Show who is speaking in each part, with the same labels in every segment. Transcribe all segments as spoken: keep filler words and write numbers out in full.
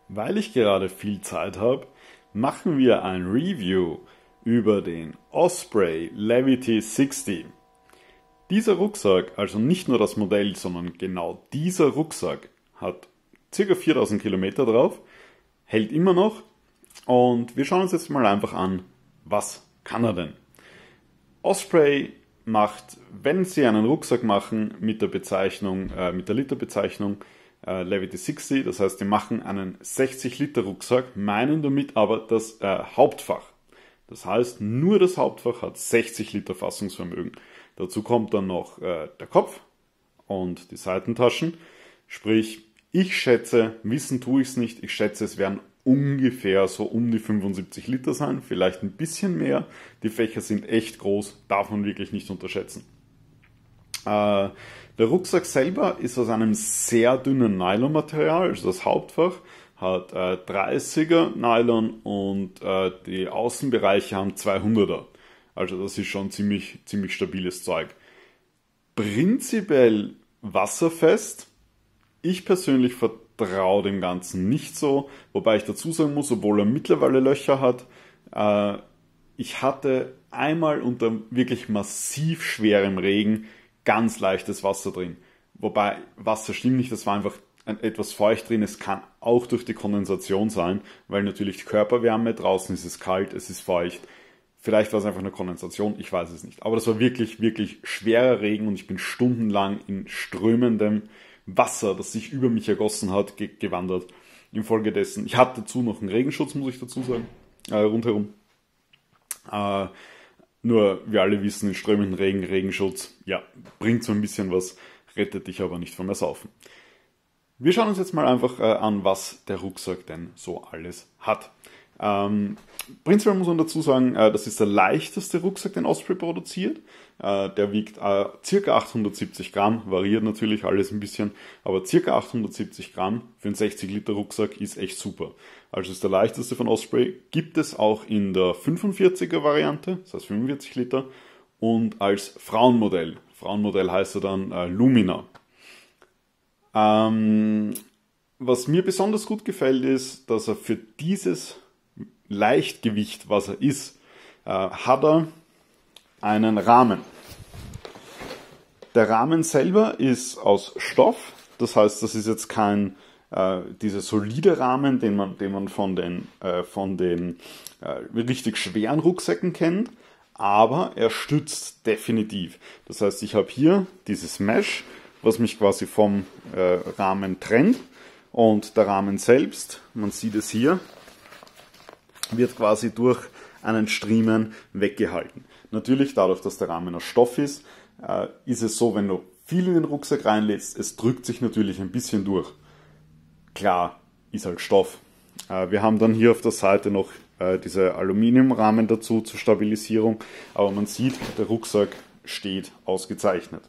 Speaker 1: Weil ich gerade viel Zeit habe, machen wir ein Review über den Osprey Levity sechzig. Dieser Rucksack, also nicht nur das Modell, sondern genau dieser Rucksack, hat ca. viertausend Kilometer drauf, hält immer noch und wir schauen uns jetzt mal einfach an, was kann er denn? Osprey macht, wenn sie einen Rucksack machen mit der Bezeichnung, äh, mit der Literbezeichnung äh, Levity sechzig, das heißt, die machen einen sechzig Liter Rucksack, meinen damit aber das äh, Hauptfach. Das heißt, nur das Hauptfach hat sechzig Liter Fassungsvermögen. Dazu kommt dann noch äh, der Kopf und die Seitentaschen. Sprich, ich schätze, wissen tue ich es nicht, ich schätze, es werden ungefähr so um die fünfundsiebzig Liter sein, vielleicht ein bisschen mehr. Die Fächer sind echt groß, darf man wirklich nicht unterschätzen. Äh, der Rucksack selber ist aus einem sehr dünnen Nylonmaterial, also das Hauptfach hat äh, dreißiger Nylon und äh, die Außenbereiche haben zweihunderter. Also das ist schon ziemlich, ziemlich stabiles Zeug. Prinzipiell wasserfest. Ich persönlich vertraue dem Ganzen nicht so, wobei ich dazu sagen muss, obwohl er mittlerweile Löcher hat, äh, ich hatte einmal unter wirklich massiv schwerem Regen ganz leichtes Wasser drin. Wobei Wasser stimmt nicht, das war einfach etwas feucht drin. Es kann auch durch die Kondensation sein, weil natürlich die Körperwärme, draußen ist es kalt, es ist feucht. Vielleicht war es einfach eine Kondensation, ich weiß es nicht. Aber das war wirklich, wirklich schwerer Regen und ich bin stundenlang in strömendem Wasser, das sich über mich ergossen hat, ge- gewandert. Infolgedessen, ich hatte dazu noch einen Regenschutz, muss ich dazu sagen, äh, rundherum. Äh, nur, wir alle wissen, in strömenden Regen, Regenschutz, ja, bringt so ein bisschen was, rettet dich aber nicht vom Ersaufen. Wir schauen uns jetzt mal einfach äh, an, was der Rucksack denn so alles hat. Ähm, prinzipiell muss man dazu sagen, äh, das ist der leichteste Rucksack, den Osprey produziert. Äh, der wiegt äh, ca. achthundertsiebzig Gramm, variiert natürlich alles ein bisschen, aber ca. achthundertsiebzig Gramm für einen sechzig Liter Rucksack ist echt super. Also ist der leichteste von Osprey, gibt es auch in der fünfundvierziger Variante, das heißt fünfundvierzig Liter, und als Frauenmodell. Frauenmodell heißt er dann äh, Lumina. Ähm, was mir besonders gut gefällt, ist, dass er für dieses Leichtgewicht, was er ist, äh, hat er einen Rahmen. Der Rahmen selber ist aus Stoff, das heißt, das ist jetzt kein äh, dieser solide Rahmen, den man, den man von den, äh, von den äh, richtig schweren Rucksäcken kennt, aber er stützt definitiv. Das heißt, ich habe hier dieses Mesh, was mich quasi vom äh, Rahmen trennt, und der Rahmen selbst, man sieht es hier, wird quasi durch einen Striemen weggehalten. Natürlich, dadurch, dass der Rahmen aus Stoff ist, äh, ist es so, wenn du viel in den Rucksack reinlässt, es drückt sich natürlich ein bisschen durch. Klar, ist halt Stoff. Äh, wir haben dann hier auf der Seite noch äh, diese Aluminiumrahmen dazu zur Stabilisierung, aber man sieht, der Rucksack steht ausgezeichnet.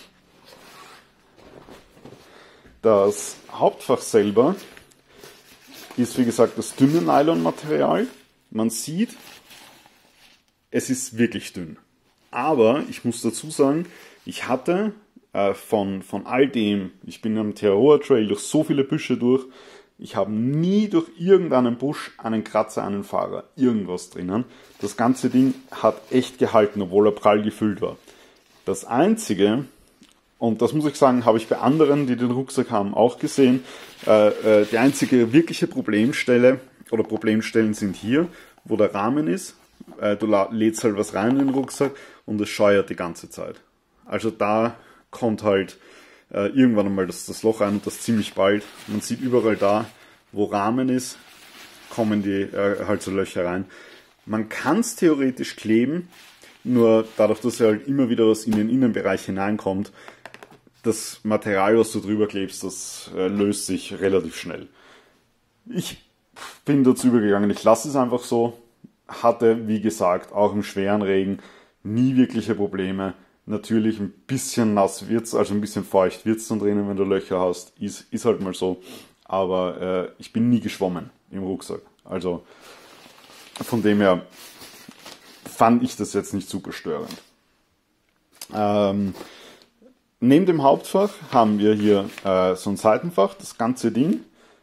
Speaker 1: Das Hauptfach selber ist, wie gesagt, das dünne Nylonmaterial. Man sieht, es ist wirklich dünn. Aber ich muss dazu sagen, ich hatte äh, von, von all dem, ich bin am Terror Trail durch so viele Büsche durch, ich habe nie durch irgendeinen Busch, einen Kratzer, einen Fahrer, irgendwas drinnen. Das ganze Ding hat echt gehalten, obwohl er prall gefüllt war. Das Einzige, und das muss ich sagen, habe ich bei anderen, die den Rucksack haben, auch gesehen. Äh, äh, die einzige wirkliche Problemstelle oder Problemstellen sind hier, wo der Rahmen ist. Äh, du lädst halt was rein in den Rucksack und es scheuert die ganze Zeit. Also da kommt halt äh, irgendwann einmal das, das Loch rein und das ziemlich bald. Man sieht überall da, wo Rahmen ist, kommen die äh, halt so Löcher rein. Man kann es theoretisch kleben, nur dadurch, dass ja halt immer wieder was in den Innenbereich hineinkommt, das Material, was du drüber klebst, das äh, löst sich relativ schnell. Ich bin dazu übergegangen, ich lasse es einfach so. Hatte, wie gesagt, auch im schweren Regen nie wirkliche Probleme. Natürlich ein bisschen nass wird's, also ein bisschen feucht wird's dann drinnen, wenn du Löcher hast. Ist, ist halt mal so. Aber äh, ich bin nie geschwommen im Rucksack. Also von dem her fand ich das jetzt nicht super störend. Ähm, Neben dem Hauptfach haben wir hier äh, so ein Seitenfach, das ganze Ding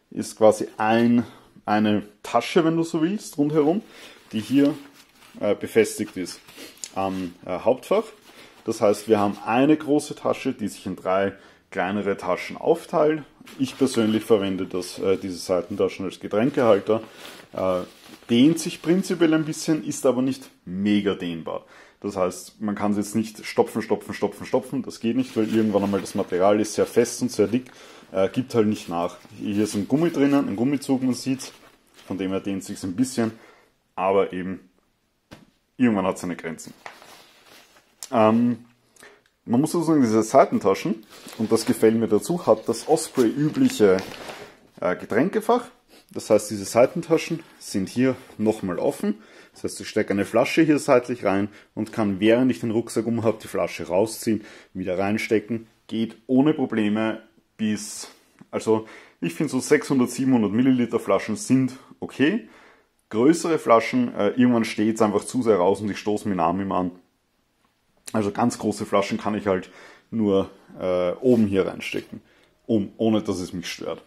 Speaker 1: ist quasi ein, eine Tasche, wenn du so willst, rundherum, die hier äh, befestigt ist am äh, Hauptfach. Das heißt, wir haben eine große Tasche, die sich in drei kleinere Taschen aufteilen. Ich persönlich verwende das, äh, diese Seitentaschen als Getränkehalter. Äh, dehnt sich prinzipiell ein bisschen, ist aber nicht mega dehnbar. Das heißt, man kann es jetzt nicht stopfen, stopfen, stopfen, stopfen. Das geht nicht, weil irgendwann einmal das Material ist sehr fest und sehr dick. Äh, gibt halt nicht nach. Hier ist ein Gummi drinnen, ein Gummizug, man sieht. Von dem her dehnt sich ein bisschen. Aber eben, irgendwann hat es seine Grenzen. Ähm, man muss also sagen, diese Seitentaschen, und das gefällt mir dazu, hat das Osprey übliche äh, Getränkefach. Das heißt, diese Seitentaschen sind hier nochmal offen. Das heißt, ich stecke eine Flasche hier seitlich rein und kann, während ich den Rucksack um habe, die Flasche rausziehen, wieder reinstecken. Geht ohne Probleme bis, also ich finde so sechshundert, siebenhundert Milliliter Flaschen sind okay. Größere Flaschen, äh, irgendwann steht es einfach zu sehr raus und ich stoße meinen Arm immer an. Also ganz große Flaschen kann ich halt nur äh, oben hier reinstecken, um, ohne dass es mich stört.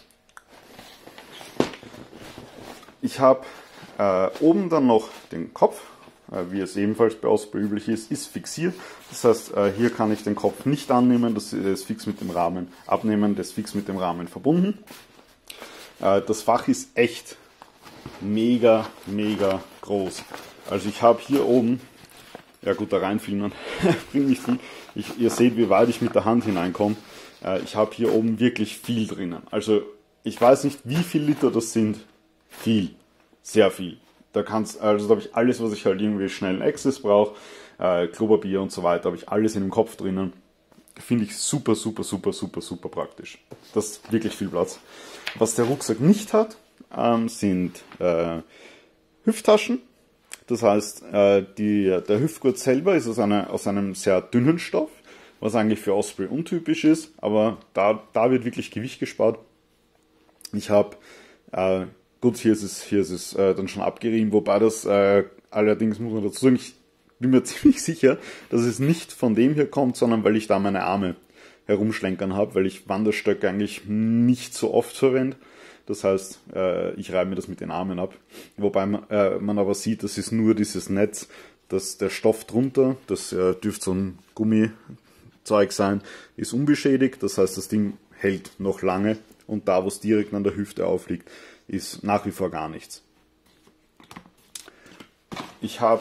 Speaker 1: Ich habe äh, oben dann noch den Kopf, äh, wie es ebenfalls bei Osprey üblich ist, ist fixiert. Das heißt, äh, hier kann ich den Kopf nicht annehmen, das ist fix mit dem Rahmen, abnehmen, das ist fix mit dem Rahmen verbunden. Äh, das Fach ist echt mega, mega groß. Also ich habe hier oben, ja gut, da reinfilmen bringt nicht viel. Ich, ihr seht, wie weit ich mit der Hand hineinkomme. Äh, ich habe hier oben wirklich viel drinnen. Also ich weiß nicht, wie viel Liter das sind. Viel. Sehr viel. Da kannst, also da habe ich alles, was ich halt irgendwie schnellen Access brauche, äh, Klopapier und so weiter, habe ich alles in dem Kopf drinnen. Finde ich super, super, super, super, super praktisch. Das ist wirklich viel Platz. Was der Rucksack nicht hat, ähm, sind äh, Hüfttaschen. Das heißt, äh, die, der Hüftgurt selber ist aus, einer, aus einem sehr dünnen Stoff, was eigentlich für Osprey untypisch ist, aber da, da wird wirklich Gewicht gespart. Ich habe, äh, gut, hier ist es, hier ist es äh, dann schon abgerieben, wobei das äh, allerdings, muss man dazu sagen, ich bin mir ziemlich sicher, dass es nicht von dem hier kommt, sondern weil ich da meine Arme herumschlenkern habe, weil ich Wanderstöcke eigentlich nicht so oft verwende. Das heißt, äh, ich reibe mir das mit den Armen ab. Wobei man, äh, man aber sieht, das ist nur dieses Netz, dass der Stoff drunter, das äh, dürfte so ein Gummizeug sein, ist unbeschädigt. Das heißt, das Ding hält noch lange und da, wo es direkt an der Hüfte aufliegt, ist nach wie vor gar nichts. Ich habe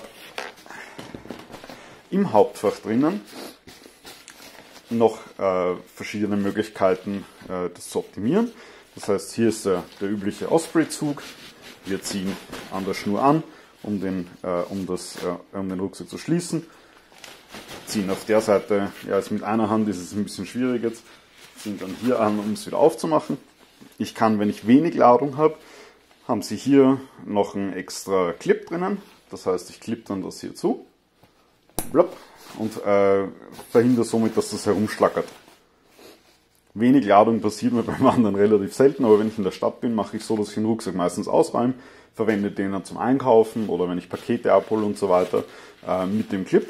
Speaker 1: im Hauptfach drinnen noch äh, verschiedene Möglichkeiten, äh, das zu optimieren. Das heißt, hier ist der, der übliche Osprey-Zug. Wir ziehen an der Schnur an, um den, äh, um das, äh, um den Rucksack zu schließen. Ziehen auf der Seite, ja, jetzt mit einer Hand ist es ein bisschen schwierig jetzt, ziehen dann hier an, um es wieder aufzumachen. Ich kann, wenn ich wenig Ladung habe, haben Sie hier noch einen extra Clip drinnen. Das heißt, ich klippe dann das hier zu. Blop, und äh, verhindere somit, dass das herumschlackert. Wenig Ladung passiert mir beim Wandern relativ selten, aber wenn ich in der Stadt bin, mache ich so, dass ich den Rucksack meistens ausräume, verwende den dann zum Einkaufen oder wenn ich Pakete abhole und so weiter äh, mit dem Clip.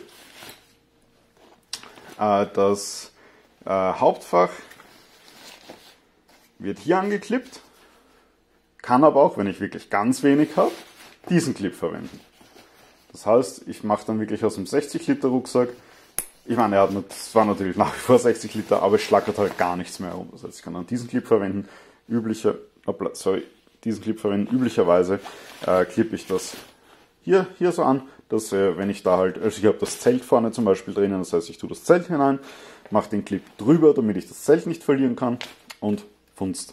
Speaker 1: Äh, das äh, Hauptfach wird hier angeklippt, kann aber auch, wenn ich wirklich ganz wenig habe, diesen Clip verwenden. Das heißt, ich mache dann wirklich aus dem sechzig Liter Rucksack, ich meine, er hat, das war natürlich nach wie vor sechzig Liter, aber es schlackert halt gar nichts mehr herum. Das heißt, ich kann dann diesen Clip verwenden, üblicher, sorry, diesen Clip verwenden, üblicherweise äh, klippe ich das hier, hier so an, dass äh, wenn ich da halt, also ich habe das Zelt vorne zum Beispiel drinnen, das heißt, ich tue das Zelt hinein, mache den Clip drüber, damit ich das Zelt nicht verlieren kann und funzt.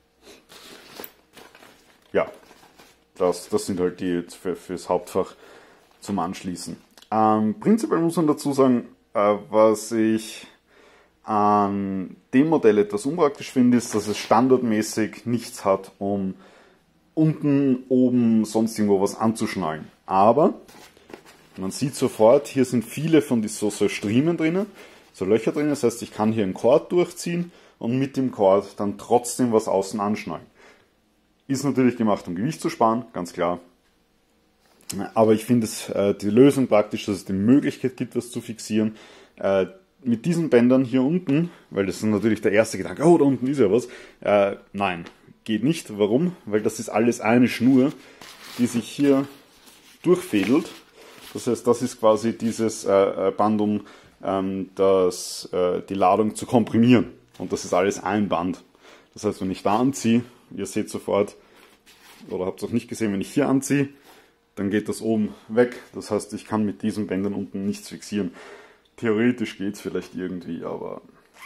Speaker 1: Ja, das, das sind halt die für, fürs Hauptfach zum Anschließen. Ähm, prinzipiell muss man dazu sagen, äh, was ich an dem Modell etwas unpraktisch finde, ist, dass es standardmäßig nichts hat, um unten, oben, sonst irgendwo was anzuschnallen. Aber man sieht sofort, hier sind viele von die so, so Striemen drinnen, so Löcher drin. Das heißt, ich kann hier einen Cord durchziehen und mit dem Cord dann trotzdem was außen anschnallen. Ist natürlich gemacht, um Gewicht zu sparen, ganz klar. Aber ich finde es äh, die Lösung praktisch, dass es die Möglichkeit gibt, das zu fixieren. Äh, mit diesen Bändern hier unten, weil das ist natürlich der erste Gedanke, oh, da unten ist ja was. Äh, nein, geht nicht. Warum? Weil das ist alles eine Schnur, die sich hier durchfädelt. Das heißt, das ist quasi dieses äh, Band, um ähm, das, äh, die Ladung zu komprimieren. Und das ist alles ein Band. Das heißt, wenn ich da anziehe, ihr seht sofort, oder habt es auch nicht gesehen, wenn ich hier anziehe, dann geht das oben weg. Das heißt, ich kann mit diesen Bändern unten nichts fixieren. Theoretisch geht es vielleicht irgendwie, aber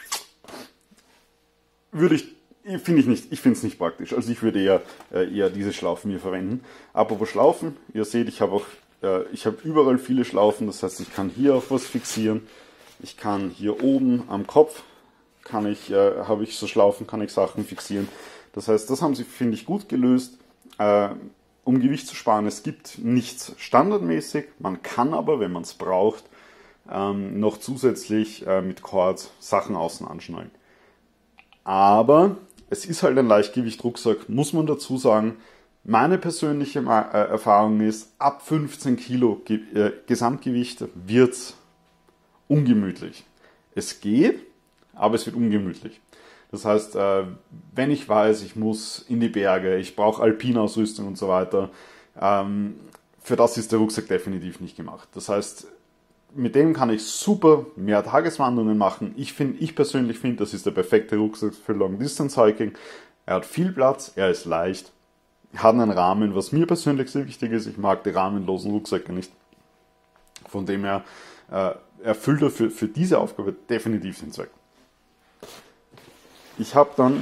Speaker 1: würde ich, finde ich nicht, ich finde es nicht praktisch. Also ich würde eher, äh, eher diese Schlaufen hier verwenden. Apropos Schlaufen, ihr seht, ich habe auch, äh, ich habe überall viele Schlaufen. Das heißt, ich kann hier auf was fixieren. Ich kann hier oben am Kopf, kann ich, äh, habe ich so Schlaufen, kann ich Sachen fixieren. Das heißt, das haben sie, finde ich, gut gelöst. Äh, um Gewicht zu sparen, es gibt nichts standardmäßig. Man kann aber, wenn man es braucht, ähm, noch zusätzlich äh, mit Cords Sachen außen anschnallen. Aber es ist halt ein Leichtgewicht-Rucksack, muss man dazu sagen. Meine persönliche äh, Erfahrung ist, ab fünfzehn Kilo Ge äh, Gesamtgewicht wird es ungemütlich. Es geht, aber es wird ungemütlich. Das heißt, äh, wenn ich weiß, ich muss in die Berge, ich brauche Alpinausrüstung und so weiter, ähm, für das ist der Rucksack definitiv nicht gemacht. Das heißt, mit dem kann ich super mehr Tageswanderungen machen. Ich, find, ich persönlich finde, das ist der perfekte Rucksack für Long Distance Hiking. Er hat viel Platz, er ist leicht, hat einen Rahmen, was mir persönlich sehr wichtig ist. Ich mag die rahmenlosen Rucksäcke nicht. Von dem her äh, erfüllt er für, für diese Aufgabe definitiv den Zweck. Ich habe dann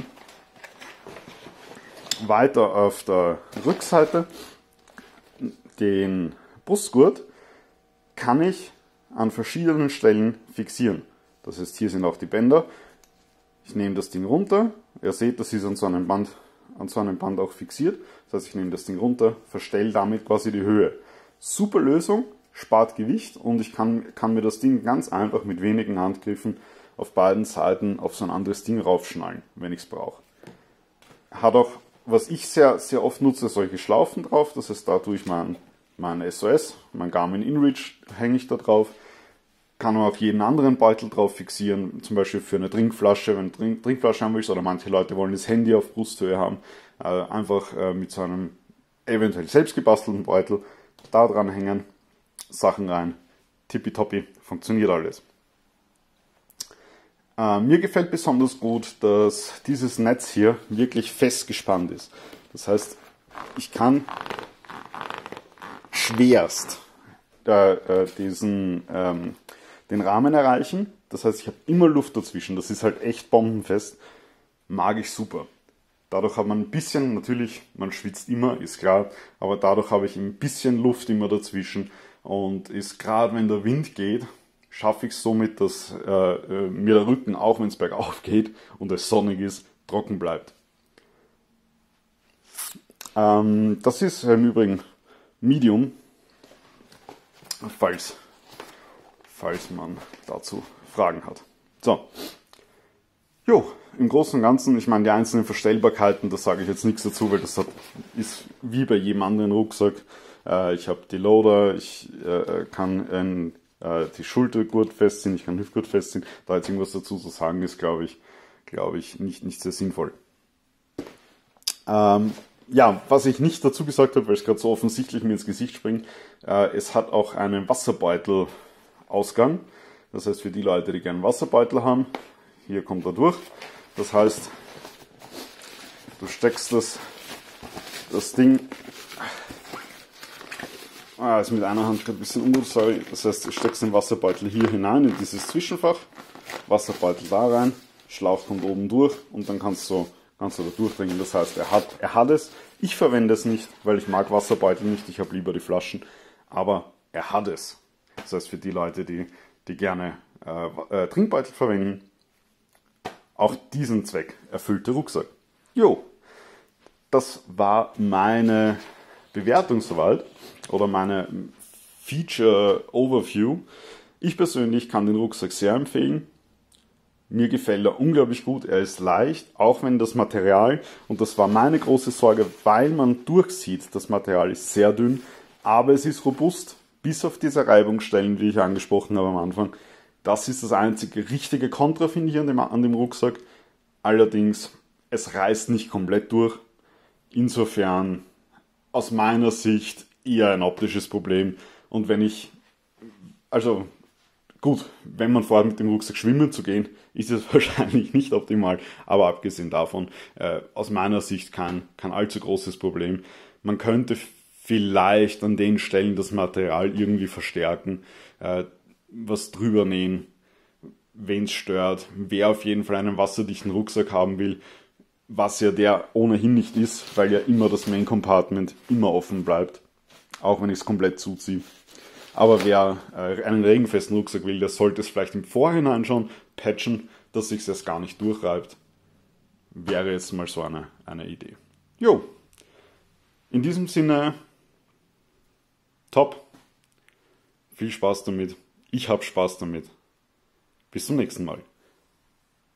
Speaker 1: weiter auf der Rückseite den Brustgurt, kann ich an verschiedenen Stellen fixieren. Das heißt, hier sind auch die Bänder. Ich nehme das Ding runter. Ihr seht, das ist an so einem Band, an so einem Band auch fixiert. Das heißt, ich nehme das Ding runter, verstelle damit quasi die Höhe. Super Lösung, spart Gewicht und ich kann, kann mir das Ding ganz einfach mit wenigen Handgriffen auf beiden Seiten auf so ein anderes Ding raufschnallen, wenn ich es brauche. Hat auch, was ich sehr, sehr oft nutze, solche Schlaufen drauf. Das heißt, da tue ich mein, mein S O S, mein Garmin InReach hänge ich da drauf. Kann man auf jeden anderen Beutel drauf fixieren, zum Beispiel für eine Trinkflasche, wenn du Trink, Trinkflasche haben willst, oder manche Leute wollen das Handy auf Brusthöhe haben, äh, einfach äh, mit so einem eventuell selbst gebastelten Beutel da dran hängen, Sachen rein, tippitoppi, funktioniert alles. Äh, mir gefällt besonders gut, dass dieses Netz hier wirklich fest gespannt ist. Das heißt, ich kann schwerst äh, äh, diesen ähm, den Rahmen erreichen. Das heißt, ich habe immer Luft dazwischen. Das ist halt echt bombenfest. Mag ich super. Dadurch hat man ein bisschen, natürlich, man schwitzt immer, ist klar, aber dadurch habe ich ein bisschen Luft immer dazwischen und ist gerade, wenn der Wind geht, schaffe ich es somit, dass äh, mir der Rücken, auch wenn es bergauf geht und es sonnig ist, trocken bleibt. Ähm, das ist im Übrigen Medium, falls, falls man dazu Fragen hat. So, jo, im Großen und Ganzen, ich meine, die einzelnen Verstellbarkeiten, da sage ich jetzt nichts dazu, weil das hat, ist wie bei jedem anderen Rucksack. Äh, ich habe die Loader, ich äh, kann ein die Schultergurt festziehen, ich kann Hüftgurt festziehen. Da jetzt irgendwas dazu zu sagen ist, glaube ich, glaube ich, nicht, nicht sehr sinnvoll. Ähm, ja, was ich nicht dazu gesagt habe, weil es gerade so offensichtlich mir ins Gesicht springt, äh, es hat auch einen Wasserbeutel-Ausgang. Das heißt, für die Leute, die gerne einen Wasserbeutel haben, hier kommt er durch. Das heißt, du steckst das, das Ding, Ah, ist mit einer Hand gerade ein bisschen ungut, sorry. Das heißt, du steckst den Wasserbeutel hier hinein in dieses Zwischenfach, Wasserbeutel da rein, Schlauch kommt oben durch und dann kannst du, kannst du da durchdringen. Das heißt, er hat, er hat es. Ich verwende es nicht, weil ich mag Wasserbeutel nicht, ich habe lieber die Flaschen, aber er hat es. Das heißt, für die Leute, die, die gerne äh, äh, Trinkbeutel verwenden, auch diesen Zweck erfüllt der Rucksack. Jo, das war meine Bewertung soweit oder meine Feature Overview. Ich persönlich kann den Rucksack sehr empfehlen. Mir gefällt er unglaublich gut. Er ist leicht, auch wenn das Material, und das war meine große Sorge, weil man durchsieht, das Material ist sehr dünn, aber es ist robust, bis auf diese Reibungsstellen, die ich angesprochen habe am Anfang. Das ist das einzige richtige Kontra, finde ich, an dem, an dem Rucksack. Allerdings, es reißt nicht komplett durch. insofern aus meiner Sicht eher ein optisches Problem. Und wenn ich, also gut, wenn man vorhat, mit dem Rucksack schwimmen zu gehen, ist es wahrscheinlich nicht optimal. Aber abgesehen davon, äh, aus meiner Sicht kein, kein allzu großes Problem. Man könnte vielleicht an den Stellen das Material irgendwie verstärken, äh, was drüber nähen, wenn es stört. Wer auf jeden Fall einen wasserdichten Rucksack haben will, was ja der ohnehin nicht ist, weil ja immer das Main Compartment immer offen bleibt, auch wenn ich es komplett zuziehe. Aber wer äh, einen regenfesten Rucksack will, der sollte es vielleicht im Vorhinein schon patchen, dass sich es gar nicht durchreibt. Wäre jetzt mal so eine, eine Idee. Jo, in diesem Sinne, top. Viel Spaß damit. Ich habe Spaß damit. Bis zum nächsten Mal.